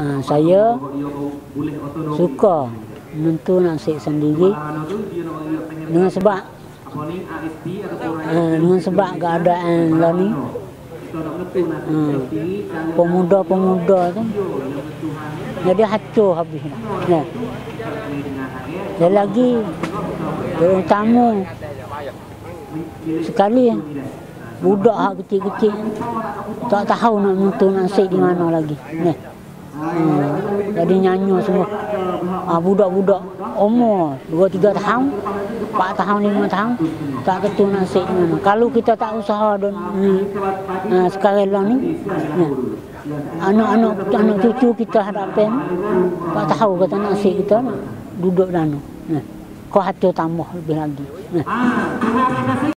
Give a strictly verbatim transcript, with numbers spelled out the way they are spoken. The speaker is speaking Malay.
uh, saya suka menentu nasib sendiri dengan sebab uh, dengan sebab keadaan lah ni uh, pemuda-pemuda tu jadi hancur habis nah. Dan lagi terutama sekali budak hak kecil-kecil tak tahu nak menentu nasib di mana lagi nah. Hmm, jadi nyanyi semua ha, budak-budak umur dua tiga tahun, empat tahun, lima tahun tak tentu nasib di mana. Kalau kita tak usaha dan ni ha, sekarang lah ni nah, anak-anak anak cucu kita hadapan tak tahu kata nasib kita nak duduk dan nah, kau hati tambah lebih lagi nah.